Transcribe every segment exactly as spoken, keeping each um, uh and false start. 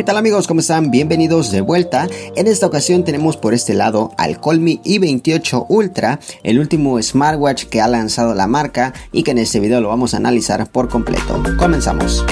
¿Qué tal amigos? ¿Cómo están? Bienvenidos de vuelta. En esta ocasión tenemos por este lado al Colmi i veintiocho Ultra, el último smartwatch que ha lanzado la marca y que en este video lo vamos a analizar por completo. Comenzamos.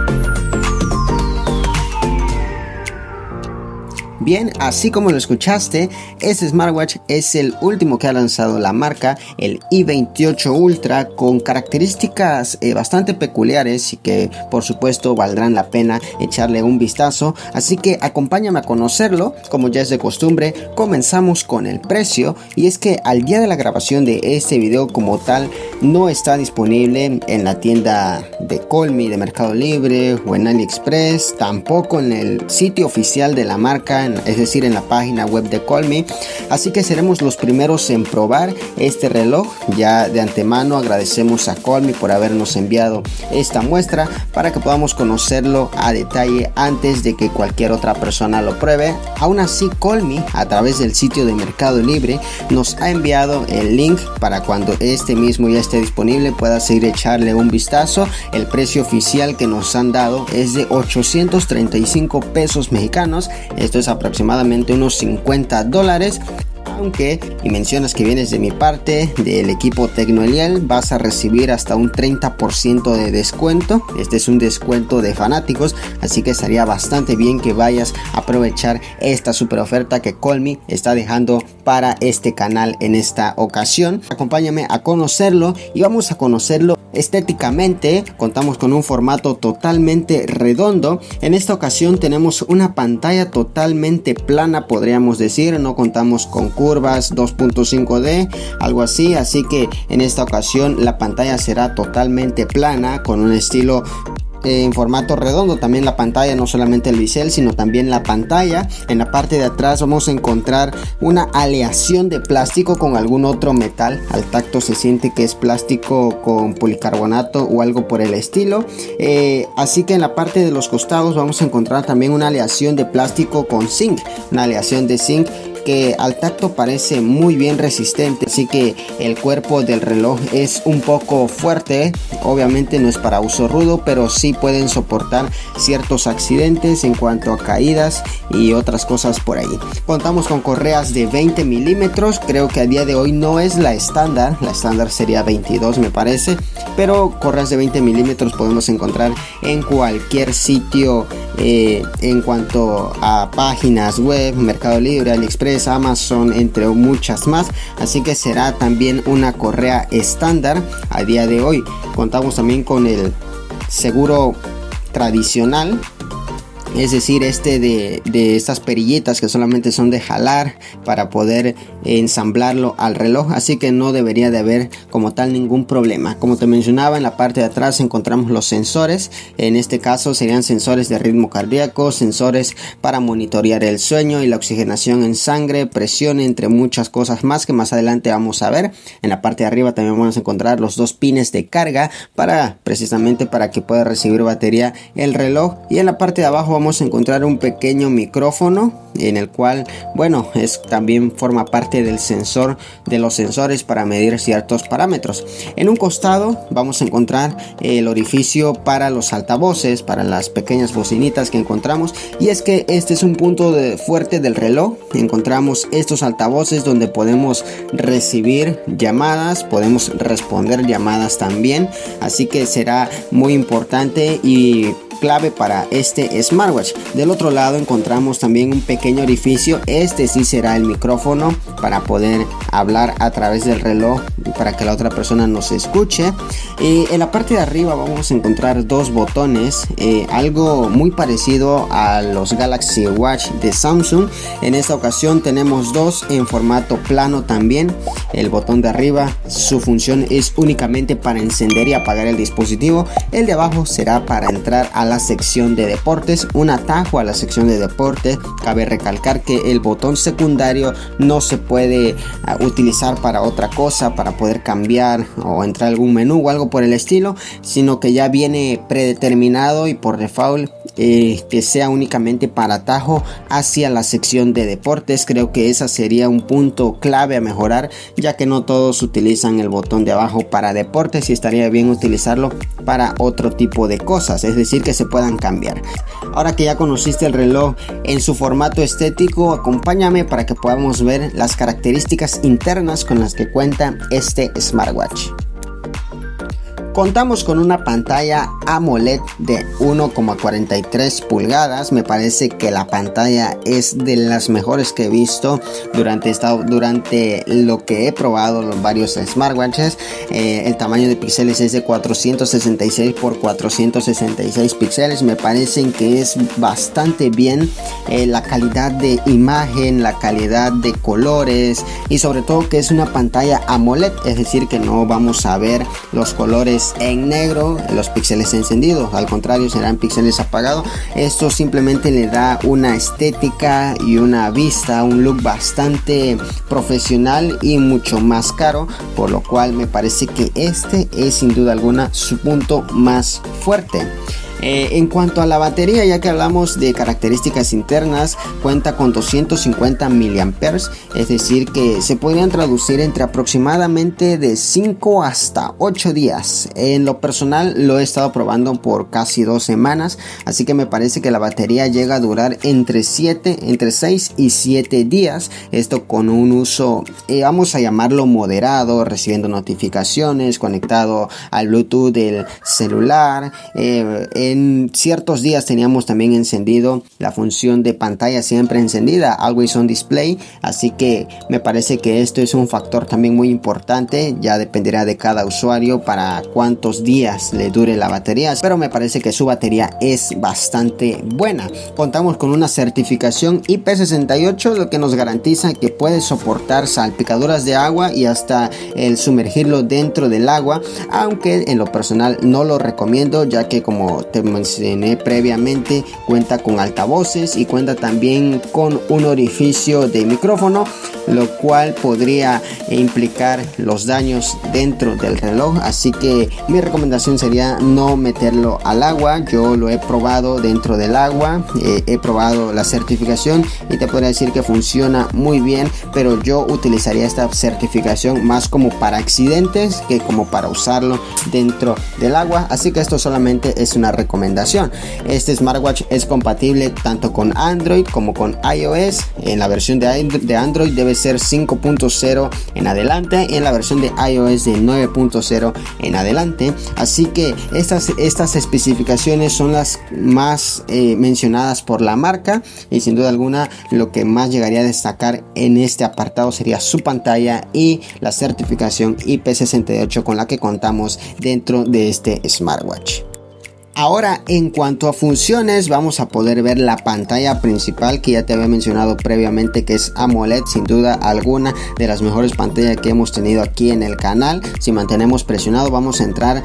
Bien, así como lo escuchaste, este smartwatch es el último que ha lanzado la marca, el i veintiocho Ultra, con características eh, bastante peculiares y que por supuesto valdrán la pena echarle un vistazo. Así que acompáñame a conocerlo. Como ya es de costumbre, comenzamos con el precio, y es que al día de la grabación de este video como tal no está disponible en la tienda de Colmi de Mercado Libre o en AliExpress, tampoco en el sitio oficial de la marca, es decir, en la página web de Colmi. Así que seremos los primeros en probar este reloj. Ya de antemano agradecemos a Colmi por habernos enviado esta muestra para que podamos conocerlo a detalle antes de que cualquier otra persona lo pruebe. Aún así, Colmi, a través del sitio de Mercado Libre, nos ha enviado el link para cuando este mismo ya esté disponible puedas ir a echarle un vistazo. El precio oficial que nos han dado es de ochocientos treinta y cinco pesos mexicanos. Esto es aproximadamente unos cincuenta dólares. Aunque, y mencionas que vienes de mi parte, del equipo Tecnoeliel, vas a recibir hasta un treinta por ciento de descuento. Este es un descuento de fanáticos, así que estaría bastante bien que vayas a aprovechar esta super oferta que Colmi está dejando para este canal en esta ocasión. Acompáñame a conocerlo y vamos a conocerlo estéticamente. Contamos con un formato totalmente redondo. En esta ocasión tenemos una pantalla totalmente plana, podríamos decir. No contamos con curvas dos punto cinco D, algo así. Así que en esta ocasión la pantalla será totalmente plana, con un estilo en formato redondo. También la pantalla, no solamente el bisel, sino también la pantalla. En la parte de atrás vamos a encontrar una aleación de plástico con algún otro metal. Al tacto se siente que es plástico con policarbonato o algo por el estilo. Eh, así que en la parte de los costados vamos a encontrar también una aleación de plástico con zinc, una aleación de zinc que al tacto parece muy bien resistente. Así que el cuerpo del reloj es un poco fuerte. Obviamente no es para uso rudo, pero sí pueden soportar ciertos accidentes en cuanto a caídas y otras cosas por ahí. Contamos con correas de veinte milímetros. Creo que a día de hoy no es la estándar. La estándar sería veintidós, me parece, pero correas de veinte milímetros podemos encontrar en cualquier sitio eh, en cuanto a páginas web, Mercado Libre, AliExpress, Amazon, entre muchas más. Así que será también una correa estándar a día de hoy. Contamos también con el seguro tradicional, es decir, este de, de estas perillitas que solamente son de jalar para poder ensamblarlo al reloj, así que no debería de haber como tal ningún problema. Como te mencionaba, en la parte de atrás encontramos los sensores. En este caso serían sensores de ritmo cardíaco, sensores para monitorear el sueño y la oxigenación en sangre, presión, entre muchas cosas más que más adelante vamos a ver. En la parte de arriba también vamos a encontrar los dos pines de carga para precisamente para que pueda recibir batería el reloj, y en la parte de abajo vamos a encontrar un pequeño micrófono en el cual, bueno, es también forma parte del sensor de los sensores para medir ciertos parámetros. En un costado vamos a encontrar el orificio para los altavoces, para las pequeñas bocinitas que encontramos, y es que este es un punto de fuerte del reloj. Encontramos estos altavoces donde podemos recibir llamadas, podemos responder llamadas también, así que será muy importante y clave para este smartwatch. Del otro lado encontramos también un pequeño orificio. Este sí será el micrófono para poder hablar a través del reloj para que la otra persona nos escuche. Y en la parte de arriba vamos a encontrar dos botones, eh, algo muy parecido a los Galaxy Watch de Samsung. En esta ocasión tenemos dos en formato plano también. El botón de arriba, su función es únicamente para encender y apagar el dispositivo. El de abajo será para entrar a la sección de deportes, un atajo a la sección de deportes. Cabe recalcar que el botón secundario no se puede uh, utilizar para otra cosa, para poder cambiar o entrar a algún menú o algo por el estilo, sino que ya viene predeterminado y por default eh, que sea únicamente para atajo hacia la sección de deportes. Creo que esa sería un punto clave a mejorar, ya que no todos utilizan el botón de abajo para deportes y estaría bien utilizarlo para otro tipo de cosas, es decir, que se puedan cambiar. Ahora que ya conociste el reloj en su formato estético, acompáñame para que podamos ver las características internas con las que cuenta este smartwatch. Contamos con una pantalla AMOLED de uno coma cuarenta y tres pulgadas. Me parece que la pantalla es de las mejores que he visto durante, esta, durante lo que he probado los varios smartwatches. Eh, el tamaño de píxeles es de cuatrocientos sesenta y seis por cuatrocientos sesenta y seis píxeles. Me parecen que es bastante bien. Eh, la calidad de imagen, la calidad de colores y sobre todo que es una pantalla AMOLED, es decir que no vamos a ver los colores en negro, los píxeles encendidos, al contrario serán píxeles apagados. Esto simplemente le da una estética y una vista, un look bastante profesional y mucho más caro, por lo cual me parece que este es sin duda alguna su punto más fuerte. Eh, en cuanto a la batería, ya que hablamos de características internas, cuenta con doscientos cincuenta miliamperios hora, es decir que se podrían traducir entre aproximadamente de cinco hasta ocho días. En lo personal lo he estado probando por casi dos semanas, así que me parece que la batería llega a durar entre siete, entre seis y siete días. Esto con un uso, eh, vamos a llamarlo moderado, recibiendo notificaciones, conectado al Bluetooth del celular. eh, En ciertos días teníamos también encendido la función de pantalla siempre encendida, Always on Display, así que me parece que esto es un factor también muy importante. Ya dependerá de cada usuario para cuántos días le dure la batería, pero me parece que su batería es bastante buena. Contamos con una certificación I P sesenta y ocho, lo que nos garantiza que puede soportar salpicaduras de agua y hasta el sumergirlo dentro del agua, aunque en lo personal no lo recomiendo, ya que como te mencioné previamente, cuenta con altavoces y cuenta también con un orificio de micrófono, lo cual podría implicar los daños dentro del reloj, así que mi recomendación sería no meterlo al agua. Yo lo he probado dentro del agua, eh, he probado la certificación y te podría decir que funciona muy bien, pero yo utilizaría esta certificación más como para accidentes que como para usarlo dentro del agua, así que esto solamente es una recomendación. Este smartwatch es compatible tanto con Android como con iOS. En la versión de Android debe ser cinco punto cero en adelante, en la versión de iOS de nueve punto cero en adelante, así que estas, estas especificaciones son las más eh, mencionadas por la marca y sin duda alguna lo que más llegaría a destacar en este apartado sería su pantalla y la certificación I P sesenta y ocho con la que contamos dentro de este smartwatch. Ahora, en cuanto a funciones, vamos a poder ver la pantalla principal que ya te había mencionado previamente, que es AMOLED, sin duda alguna de las mejores pantallas que hemos tenido aquí en el canal. Si mantenemos presionado, vamos a entrar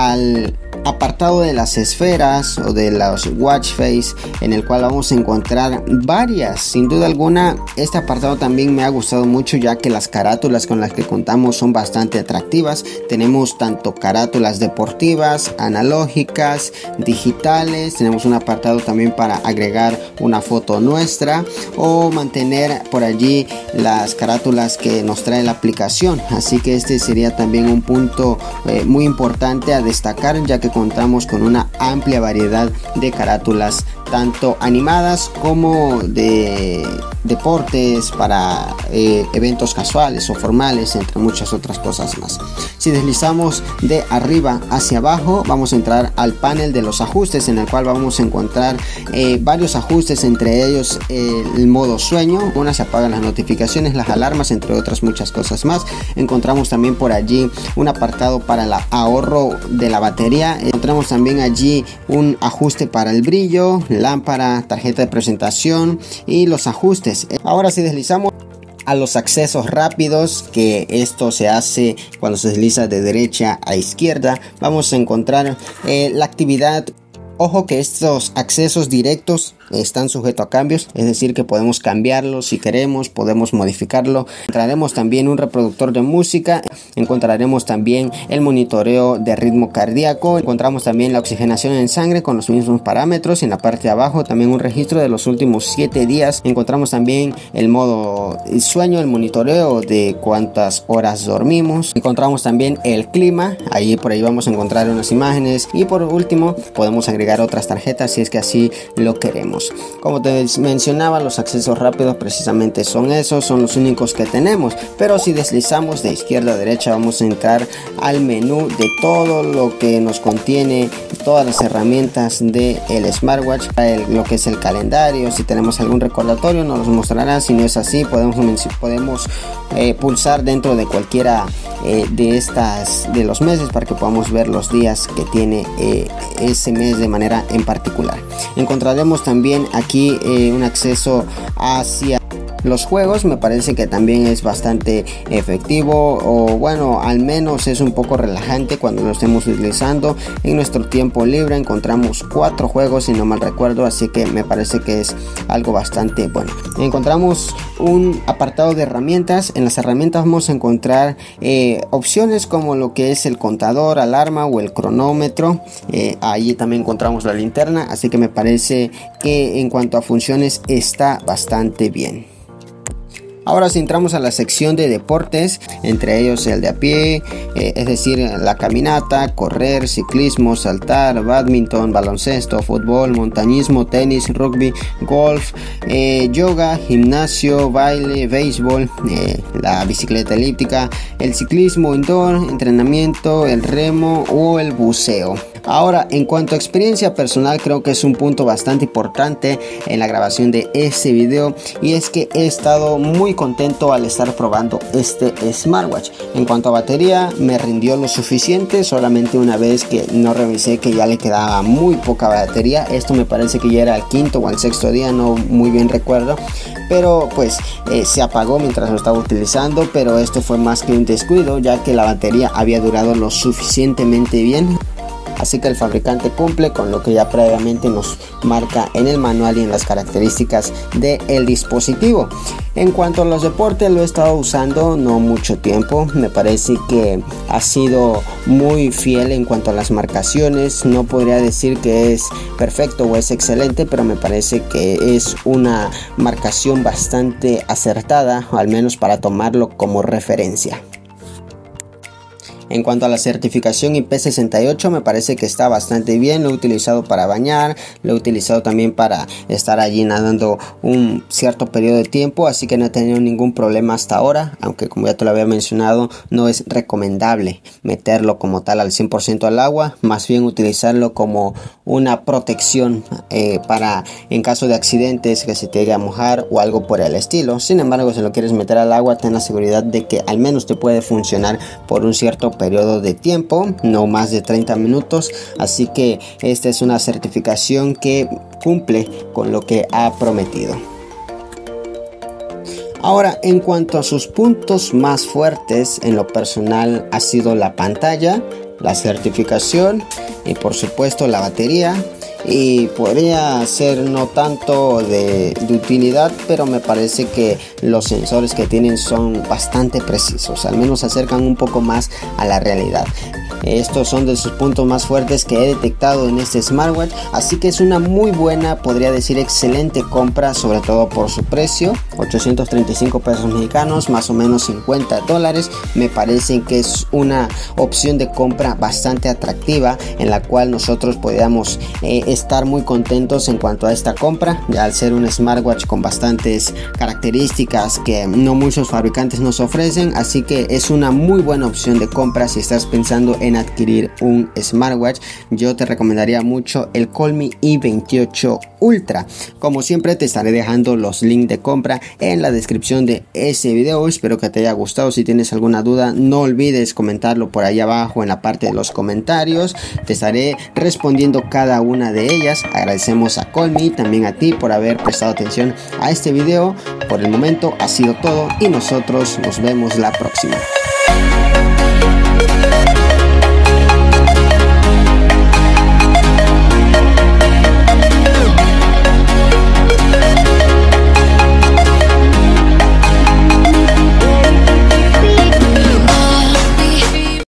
al apartado de las esferas o de los watch face, en el cual vamos a encontrar varias. Sin duda alguna, este apartado también me ha gustado mucho, ya que las carátulas con las que contamos son bastante atractivas. Tenemos tanto carátulas deportivas, analógicas, digitales. Tenemos un apartado también para agregar una foto nuestra o mantener por allí las carátulas que nos trae la aplicación, así que este sería también un punto eh, muy importante a destacar, ya que contamos con una amplia variedad de carátulas, tanto animadas como de deportes, para eh, eventos casuales o formales, entre muchas otras cosas más. Si deslizamos de arriba hacia abajo, vamos a entrar al panel de los ajustes, en el cual vamos a encontrar eh, varios ajustes, entre ellos eh, el modo sueño, una se apagan las notificaciones, las alarmas, entre otras muchas cosas más. Encontramos también por allí un apartado para el ahorro de la batería. Encontramos también allí un ajuste para el brillo, lámpara, tarjeta de presentación y los ajustes. Ahora si deslizamos a los accesos rápidos, que esto se hace cuando se desliza de derecha a izquierda, vamos a encontrar eh, la actividad. Ojo que estos accesos directos están sujetos a cambios, es decir que podemos cambiarlo si queremos, podemos modificarlo. Encontraremos también un reproductor de música, encontraremos también el monitoreo de ritmo cardíaco, encontramos también la oxigenación en sangre con los mismos parámetros. En la parte de abajo también un registro de los últimos siete días. Encontramos también el modo sueño, el monitoreo de cuántas horas dormimos. Encontramos también el clima, ahí por ahí vamos a encontrar unas imágenes, y por último podemos agregar otras tarjetas si es que así lo queremos. Como te mencionaba, los accesos rápidos precisamente son esos, son los únicos que tenemos, pero si deslizamos de izquierda a derecha vamos a entrar al menú de todo lo que nos contiene, todas las herramientas del smartwatch, el, lo que es el calendario. Si tenemos algún recordatorio nos los mostrará, si no es así podemos, podemos eh, pulsar dentro de cualquiera eh, de estas de los meses para que podamos ver los días que tiene eh, ese mes de manera en particular. Encontraremos también aquí eh, un acceso hacia los juegos. Me parece que también es bastante efectivo, o bueno, al menos es un poco relajante cuando lo estemos utilizando. En nuestro tiempo libre encontramos cuatro juegos si no mal recuerdo, así que me parece que es algo bastante bueno. Encontramos un apartado de herramientas. En las herramientas vamos a encontrar eh, opciones como lo que es el contador, alarma o el cronómetro. Eh, allí también encontramos la linterna, así que me parece que en cuanto a funciones está bastante bien. Ahora si entramos a la sección de deportes, entre ellos el de a pie, eh, es decir, la caminata, correr, ciclismo, saltar, badminton, baloncesto, fútbol, montañismo, tenis, rugby, golf, eh, yoga, gimnasio, baile, béisbol, eh, la bicicleta elíptica, el ciclismo indoor, entrenamiento, el remo o el buceo. Ahora, en cuanto a experiencia personal, creo que es un punto bastante importante en la grabación de este video, y es que he estado muy contento al estar probando este smartwatch. En cuanto a batería, me rindió lo suficiente, solamente una vez que no revisé que ya le quedaba muy poca batería. Esto me parece que ya era el quinto o el sexto día, no muy bien recuerdo, pero pues eh, se apagó mientras lo estaba utilizando, pero esto fue más que un descuido, ya que la batería había durado lo suficientemente bien. Así que el fabricante cumple con lo que ya previamente nos marca en el manual y en las características del dispositivo. En cuanto a los deportes, lo he estado usando no mucho tiempo. Me parece que ha sido muy fiel en cuanto a las marcaciones. No podría decir que es perfecto o es excelente, pero me parece que es una marcación bastante acertada, al menos para tomarlo como referencia. En cuanto a la certificación I P sesenta y ocho, me parece que está bastante bien. Lo he utilizado para bañar, lo he utilizado también para estar allí nadando un cierto periodo de tiempo, así que no he tenido ningún problema hasta ahora, aunque como ya te lo había mencionado, no es recomendable meterlo como tal al cien por ciento al agua, más bien utilizarlo como una protección eh, para en caso de accidentes, que se te llegue a mojar o algo por el estilo. Sin embargo, si lo quieres meter al agua, ten la seguridad de que al menos te puede funcionar por un cierto periodo de tiempo, no más de treinta minutos, así que esta es una certificación que cumple con lo que ha prometido. Ahora, en cuanto a sus puntos más fuertes, en lo personal ha sido la pantalla, la certificación y por supuesto la batería. Y podría ser no tanto de, de utilidad, pero me parece que los sensores que tienen son bastante precisos, al menos se acercan un poco más a la realidad. Estos son de sus puntos más fuertes que he detectado en este smartwatch, así que es una muy buena, podría decir excelente compra, sobre todo por su precio, ochocientos treinta y cinco pesos mexicanos, más o menos cincuenta dólares. Me parece que es una opción de compra bastante atractiva, en la cual nosotros podríamos eh, estar muy contentos en cuanto a esta compra, ya al ser un smartwatch con bastantes características que no muchos fabricantes nos ofrecen, así que es una muy buena opción de compra si estás pensando en adquirir un smartwatch. Yo te recomendaría mucho el Colmi i veintiocho Ultra. Como siempre, te estaré dejando los links de compra en la descripción de ese video. Espero que te haya gustado. Si tienes alguna duda, no olvides comentarlo por ahí abajo en la parte de los comentarios. Te estaré respondiendo cada una de ellas. Agradecemos a Colmi, también a ti por haber prestado atención a este video. Por el momento ha sido todo y nosotros nos vemos la próxima.